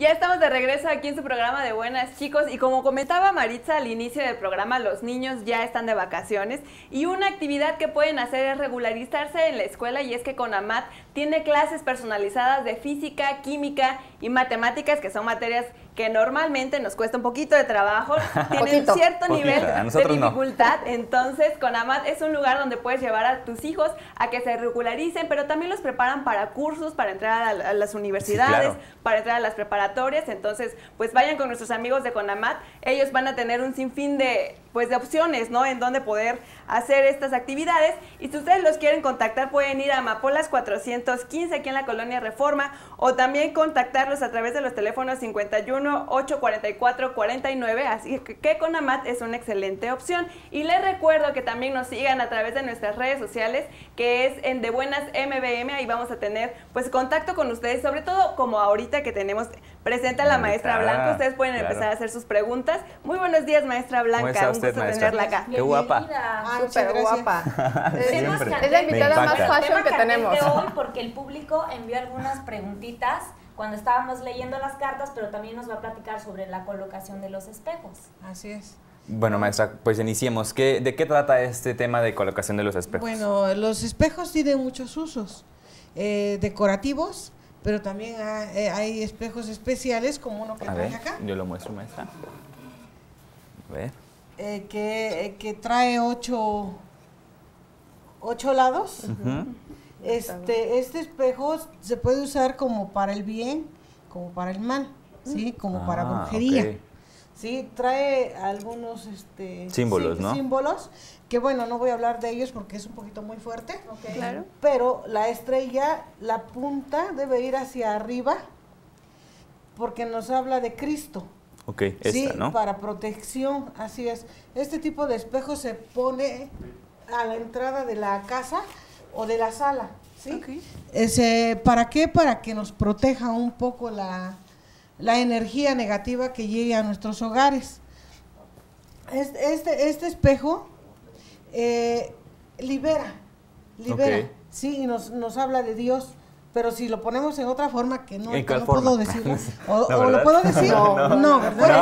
Ya estamos de regreso aquí en su programa de Buenas, chicos, y como comentaba Maritza al inicio del programa, los niños ya están de vacaciones y una actividad que pueden hacer es regularizarse en la escuela, y es que CONAMAT tiene clases personalizadas de física, química y matemáticas, que son materias que normalmente nos cuesta un poquito de trabajo, tienen cierto nivel de dificultad. Entonces CONAMAT es un lugar donde puedes llevar a tus hijos a que se regularicen, pero también los preparan para cursos, para entrar a las universidades, sí, claro, para entrar a las preparatorias. Entonces, pues vayan con nuestros amigos de CONAMAT, ellos van a tener un sinfín de opciones, ¿no?, en donde poder hacer estas actividades. Y si ustedes los quieren contactar, pueden ir a Amapolas 415 aquí en la Colonia Reforma, o también contactarlos a través de los teléfonos 51 844 49, así que CONAMAT es una excelente opción. Y les recuerdo que también nos sigan a través de nuestras redes sociales, que es en De Buenas MBM, ahí vamos a tener pues contacto con ustedes, sobre todo como ahorita que tenemos presente a la maestra Blanca, ustedes pueden empezar a hacer sus preguntas. Muy buenos días, maestra Blanca, un gusto tenerla acá. Qué guapa. Súper guapa. Es la invitada más fashion que tenemos. Hoy porque el público envió algunas preguntitas cuando estábamos leyendo las cartas, pero también nos va a platicar sobre la colocación de los espejos. Así es. Bueno, maestra, pues iniciemos. ¿De qué trata este tema de colocación de los espejos? Bueno, los espejos tienen muchos usos decorativos, pero también hay espejos especiales, como uno que trae acá. Yo lo muestro, maestra. A ver. Que trae 8 lados. Este espejo se puede usar como para el bien, como para el mal, ¿sí? Como para brujería. Okay. Sí, trae algunos símbolos, ¿no? Símbolos, que bueno, no voy a hablar de ellos porque es un poquito muy fuerte. Okay. Claro. Pero la estrella, la punta debe ir hacia arriba, porque nos habla de Cristo. Ok, sí, esta, ¿no? Para protección, así es. Este tipo de espejo se pone a la entrada de la casa o de la sala, ¿sí? Okay. ¿Para qué? Para que nos proteja un poco la energía negativa que llegue a nuestros hogares. Este espejo libera, okay, sí, y nos habla de Dios. Pero si lo ponemos en otra forma, que no puedo decirlo, o lo puedo decir, no,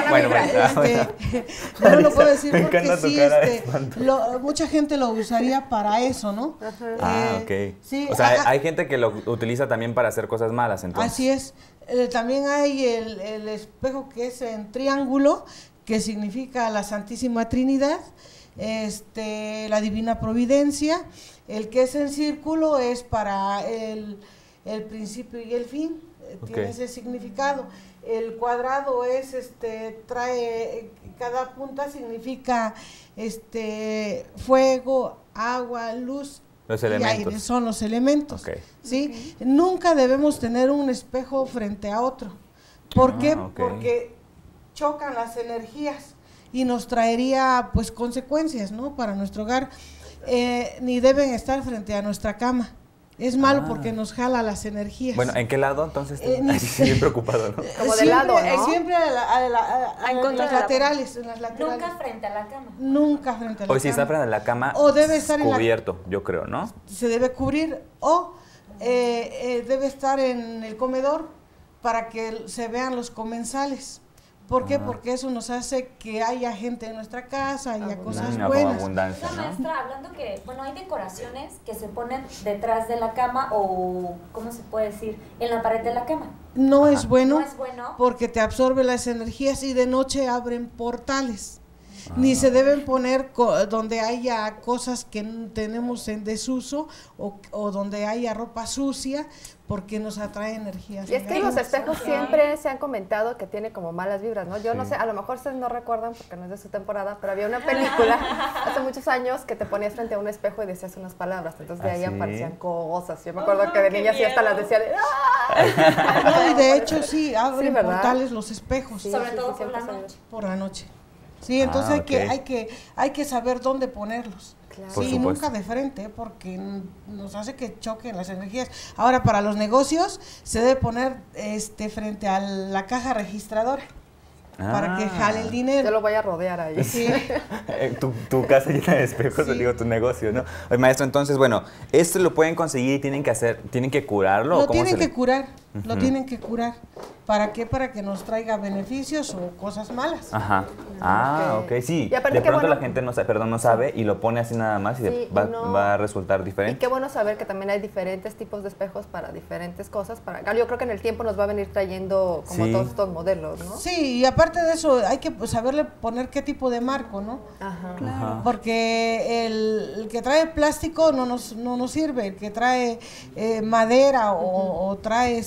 lo puedo decir porque sí, mucha gente lo usaría para eso, ¿no? Ok. Sí, o sea, hay gente que lo utiliza también para hacer cosas malas, entonces. Así es. También hay el espejo que es en triángulo, que significa la Santísima Trinidad, la Divina Providencia. El que es en círculo es para el principio y el fin, tiene ese significado. El cuadrado es, trae, cada punta significa, fuego, agua, luz, los elementos. Y aire, son los elementos, ¿sí? Okay. Nunca debemos tener un espejo frente a otro. ¿Por qué? Porque chocan las energías y nos traería, pues, consecuencias, ¿no?, para nuestro hogar. Ni deben estar frente a nuestra cama. Es malo porque nos jala las energías. Bueno, ¿en qué lado entonces? Bien preocupado, ¿no? Como de lado, ¿no? Siempre en las laterales. Nunca frente a la cama. Nunca frente a la cama. O si está frente a la cama, o debe estar cubierto, yo creo, ¿no? Se debe cubrir, o debe estar en el comedor para que se vean los comensales. ¿Por qué? Porque eso nos hace que haya gente en nuestra casa, haya cosas buenas. Abundancia, ¿no? Maestra, hablando que, bueno, hay decoraciones que se ponen detrás de la cama o, ¿cómo se puede decir?, en la pared de la cama. No es bueno, porque te absorbe las energías y de noche abren portales. Ni se deben poner donde haya cosas que tenemos en desuso o donde haya ropa sucia, porque nos atrae energías. Y es que los espejos siempre se han comentado que tiene como malas vibras, ¿no? Yo no sé, a lo mejor ustedes no recuerdan porque no es de su temporada, pero había una película hace muchos años que te ponías frente a un espejo y decías unas palabras, entonces de ahí aparecían cosas. Yo me acuerdo que de niña sí hasta las decía de No, y de hecho sí, abren portales los espejos. Sí, sobre todo por la noche. Por la noche. Sí, entonces hay que saber dónde ponerlos. Claro. Sí, nunca de frente, porque nos hace que choquen las energías. Ahora, para los negocios se debe poner frente a la caja registradora para que jale el dinero. Yo lo voy a rodear ahí. Sí. tu casa llena de espejos, digo, tu negocio, ¿no? Oye, maestro, entonces, bueno, ¿esto lo pueden conseguir y tienen que curarlo? Lo tienen que curar. lo tienen que curar. ¿Para qué? Para que nos traiga beneficios o cosas malas. Ajá. Ok, sí. De pronto la gente no sabe y lo pone así nada más y va a resultar diferente. Y qué bueno saber que también hay diferentes tipos de espejos para diferentes cosas. Yo creo que en el tiempo nos va a venir trayendo como todos estos modelos, ¿no? Sí, y aparte de eso hay que saberle poner qué tipo de marco, ¿no? Ajá. Claro. Porque el que trae plástico no nos sirve, el que trae madera o trae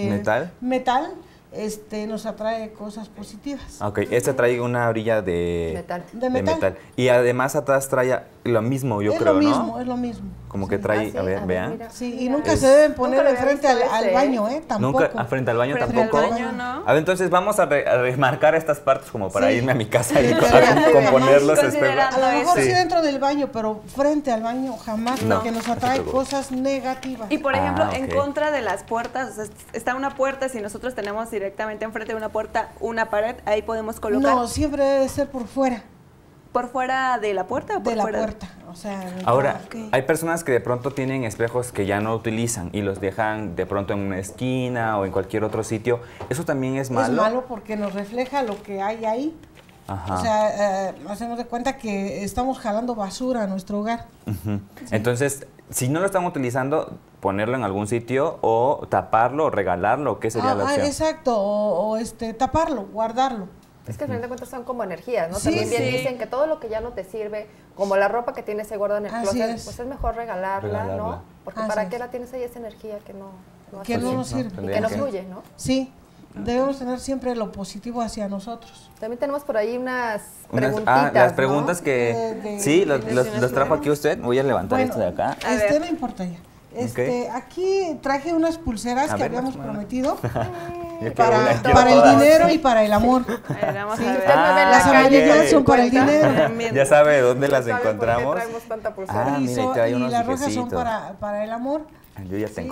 metal nos atrae cosas positivas. Ok, este trae una orilla de metal. Y además atrás trae lo mismo, yo creo, ¿no? Es lo mismo. Como que trae, a ver, vean. Mira, sí, y nunca se deben poner de frente al baño, tampoco. Nunca, frente al baño frente tampoco. Al baño, ¿no? A ver, entonces vamos a remarcar estas partes como para irme a mi casa y componer los espejos. A lo mejor sí dentro del baño, pero frente al baño jamás, porque nos atrae cosas negativas. Y por ejemplo, en contra de las puertas, o sea, está una puerta, si nosotros tenemos directamente enfrente de una puerta una pared, ahí podemos colocar. No, siempre debe ser por fuera. ¿Por fuera de la puerta o por fuera? De la puerta, o sea... Ahora, hay personas que de pronto tienen espejos que ya no utilizan y los dejan de pronto en una esquina o en cualquier otro sitio. ¿Eso también es malo? Es malo porque nos refleja lo que hay ahí. Ajá. O sea, hacemos de cuenta que estamos jalando basura a nuestro hogar. Sí. Entonces, si no lo están utilizando, ponerlo en algún sitio o taparlo o regalarlo, ¿qué sería la opción? Exacto, o taparlo, guardarlo. Es que al final de cuentas son como energías, ¿no? Sí, también bien dicen que todo lo que ya no te sirve, como la ropa que tienes ahí guardada en el closet, pues es mejor regalarla, ¿no? Porque ¿para qué la tienes ahí esa energía que no nos sirve? Y que nos fluye, ¿no? Sí, debemos tener siempre lo positivo hacia nosotros. También tenemos por ahí unas preguntitas, las preguntas, ¿no? Que sí, los trajo aquí usted. Voy a levantar esto de acá. No importa ya. Aquí traje unas pulseras que habíamos prometido. Para el dinero y para el amor. Vamos a ver. Las amanitas son para el dinero. Ya sabe dónde las encontramos. ¿Por qué traemos tanta pulsera? Y las rojas son para el amor. Yo ya tengo.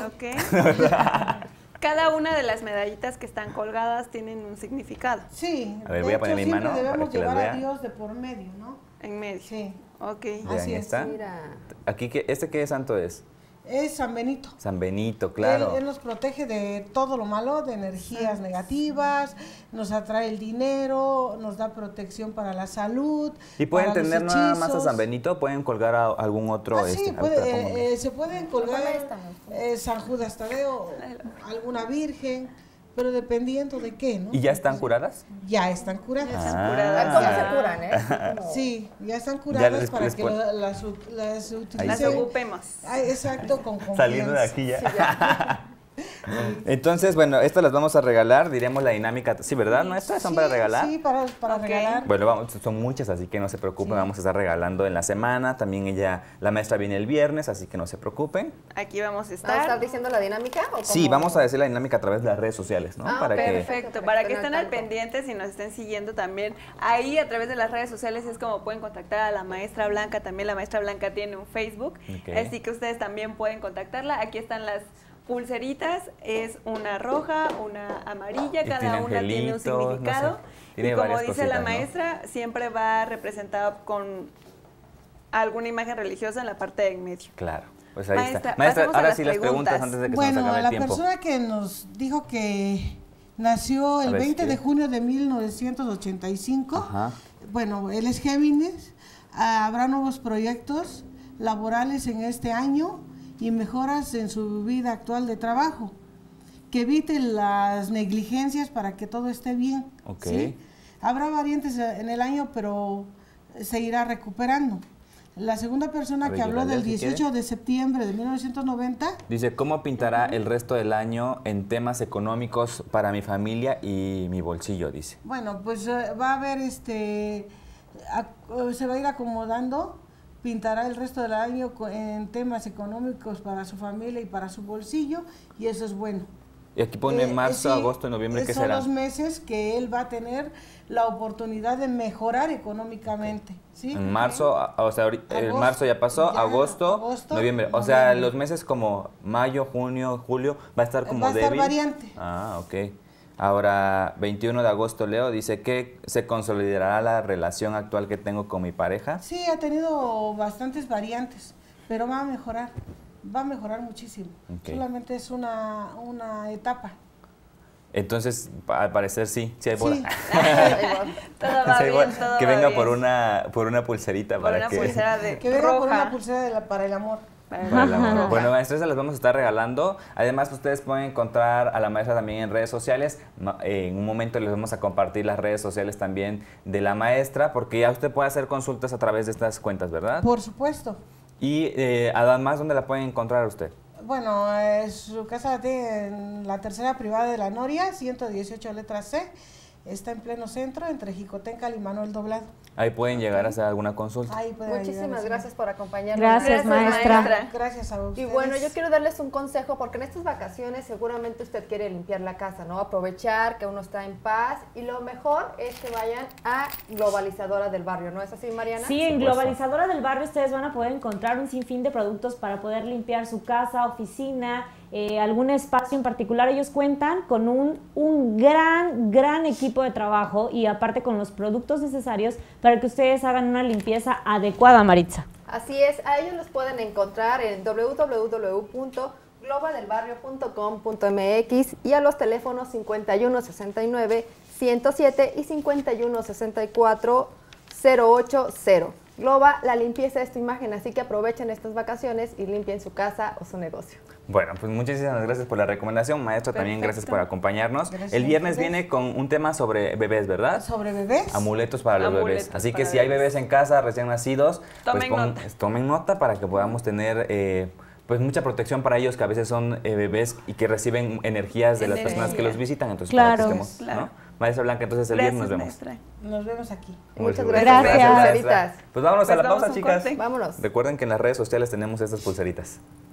Cada una de las medallitas que están colgadas tienen un significado. Sí. A ver, voy a poner mi mano para que las vea. A Dios de por medio, ¿no? En medio. Sí. Ok. Así está. Mira. Aquí, ¿qué santo es? Es San Benito. San Benito, claro. Él nos protege de todo lo malo, de energías negativas, nos atrae el dinero, nos da protección para la salud. ¿Y pueden tener nada más a San Benito? ¿Pueden colgar a algún otro? Sí, se pueden colgar San Judas Tadeo, alguna virgen, pero dependiendo de qué, ¿no? ¿Y ya están curadas? Ya están curadas. ¿Cómo se curan, Sí, ya están curadas para que las utilicen. Las ocupemos. Exacto, con confianza. Saliendo de aquí ya. Entonces, bueno, estas las vamos a regalar, diremos la dinámica, sí, ¿verdad? ¿No estas son para regalar? Sí, para regalar. Bueno, son muchas, así que no se preocupen, vamos a estar regalando en la semana, también la maestra viene el viernes, así que no se preocupen. Aquí vamos a estar. ¿Vamos a estar diciendo la dinámica? ¿O sí, vamos a decir la dinámica a través de las redes sociales, ¿no? Perfecto, para que estén al pendiente y nos estén siguiendo también. Ahí a través de las redes sociales es como pueden contactar a la maestra Blanca, también la maestra Blanca tiene un Facebook, así que ustedes también pueden contactarla. Aquí están las pulseritas, es una roja, una amarilla, cada una tiene un significado. No sé, tiene y como dice cositas, la maestra, siempre va representada con alguna imagen religiosa en la parte de en medio. Claro, pues ahí está. Maestra, ahora sí las preguntas antes de que se nos acabe el tiempo. Bueno, la persona que nos dijo que nació el 20 de junio de 1985, bueno, él es Géminis, habrá nuevos proyectos laborales en este año y mejoras en su vida actual de trabajo, que evite las negligencias para que todo esté bien. ¿Sí? Habrá variantes en el año, pero se irá recuperando. La segunda persona que habló del 18 de septiembre de 1990. Dice, ¿cómo pintará el resto del año en temas económicos para mi familia y mi bolsillo? Dice. Bueno, pues va a haber, se va a ir acomodando. Pintará el resto del año en temas económicos para su familia y para su bolsillo, y eso es bueno. Y aquí pone marzo, agosto, noviembre, ¿qué será? Son los meses que él va a tener la oportunidad de mejorar económicamente. ¿Sí? En marzo, o sea, el marzo ya pasó, agosto, noviembre. O sea, los meses como mayo, junio, julio, va a estar como débil. Va a estar variante. Ah, ok. Ahora, 21 de agosto, Leo, dice que se consolidará la relación actual que tengo con mi pareja. Sí, ha tenido bastantes variantes, pero va a mejorar. va a mejorar muchísimo. Solamente es una etapa. Entonces, al parecer sí hay boda. Sí. Todo va bien, todo que va venga bien. por una pulserita Por para una pulsera de Que venga por roja. una pulsera para el amor. Para el amor. Bueno, maestra, se las vamos a estar regalando. Además, ustedes pueden encontrar a la maestra también en redes sociales. En un momento les vamos a compartir las redes sociales también de la maestra, porque ya usted puede hacer consultas a través de estas cuentas, ¿verdad? Por supuesto. Y además, ¿dónde la pueden encontrar usted? Bueno, su casa la tiene en la tercera privada de la Noria, 118 letra C. Está en pleno centro, entre Jicotencal y Manuel Doblado. Ahí pueden llegar a hacer alguna consulta. Ahí pueden Muchísimas ayudar, gracias por acompañarnos. Gracias, maestra. Gracias a Y ustedes. bueno, yo quiero darles un consejo porque en estas vacaciones seguramente usted quiere limpiar la casa, ¿no? Aprovechar que uno está en paz y lo mejor es que vayan a Globalizadora del Barrio, ¿no es así, Mariana? Sí, en supuesto. Globalizadora del Barrio ustedes van a poder encontrar un sinfín de productos para poder limpiar su casa, oficina, algún espacio en particular. Ellos cuentan con un gran equipo de trabajo y aparte con los productos necesarios para que ustedes hagan una limpieza adecuada, Maritza. Así es, a ellos los pueden encontrar en www.globaldelbarrio.com.mx y a los teléfonos 5169-107 y 5164-080. Globa, la limpieza es tu imagen, así que aprovechen estas vacaciones y limpien su casa o su negocio. Bueno, pues muchísimas gracias por la recomendación, maestra, también gracias por acompañarnos. Gracias El viernes a ustedes. viene con un tema sobre bebés, ¿verdad? Sobre bebés. Amuletos para los Amuletos bebés. Así que para si hay bebés. bebés en casa recién nacidos, Tomen nota. tomen nota para que podamos tener pues mucha protección para ellos, que a veces son bebés y que reciben energías de las personas que los visitan. Entonces, Claro. para que estemos, Claro. ¿no? Maestra Blanca, entonces el viernes nos vemos. maestra. Nos vemos aquí. Muchas Muchas gracias. gracias, maestra. pulseritas. Pues vámonos Pues a la vamos pausa, a un chicas. corte. Vámonos. Recuerden que en las redes sociales tenemos estas pulseritas.